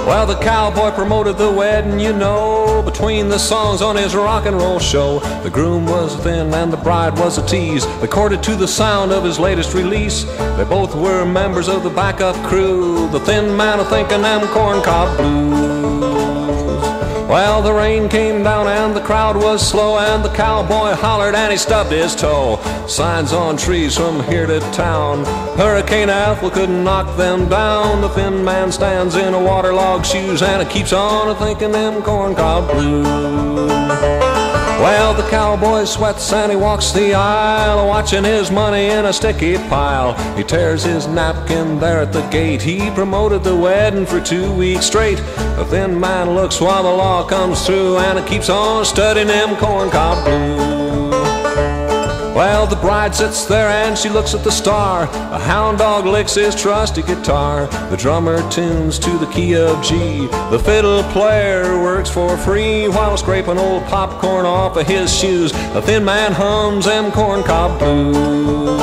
Well, the cowboy promoted the wedding, you know, between the songs on his rock and roll show. The groom was thin and the bride was a tease. They courted to the sound of his latest release. They both were members of the backup crew, the Thin Man a-thinkin' them corncob blues. Well, the rain came down and the crowd was slow, and the cowboy hollered and he stubbed his toe. Signs on trees from here to town, Hurricane Ethel couldn't knock them down. The Thin Man stands in a waterlogged shoes and it keeps on a-thinking them corncob blues. Well, the cowboy sweats and he walks the aisle, watching his money in a sticky pile. He tears his napkin there at the gate. He promoted the wedding for 2 weeks straight. The Thin Man looks while the law comes through, and it keeps on studying them corncob blues. Well, the bride sits there and she looks at the star. A hound dog licks his trusty guitar. The drummer tunes to the key of G. The fiddle player works for free while scraping old popcorn off of his shoes. The Thin Man hums them corncob blues.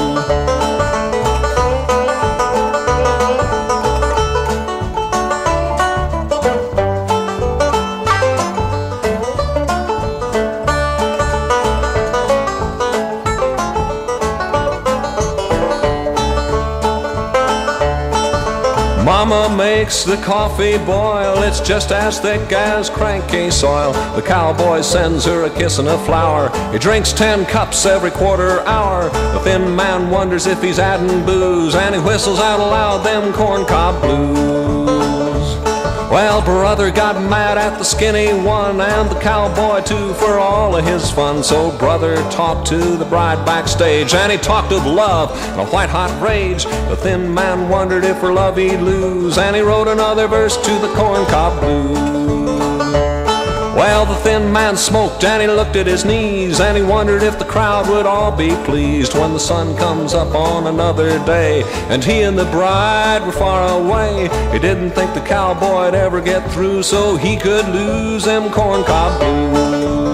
Mama makes the coffee boil, it's just as thick as crankcase oil. The cowboy sends her a kiss and a flower. He drinks 10 cups every quarter hour. The Thin Man wonders if he's adding booze, and he whistles out aloud them corncob blues. Well, brother got mad at the skinny one, and the cowboy too, for all of his fun. So brother talked to the bride backstage, and he talked of love and a white-hot rage. The Thin Man wondered if for love he'd lose, and he wrote another verse to the corncob blues. Well, the Thin Man smoked and he looked at his knees, and he wondered if the crowd would all be pleased when the sun comes up on another day and he and the bride were far away. He didn't think the cowboy'd ever get through so he could lose them corncob blues.